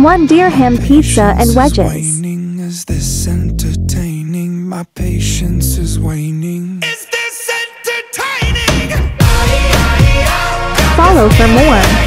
1 dirham pizza and wedges. Is this entertaining? My patience is waning. Is this entertaining? Follow for more.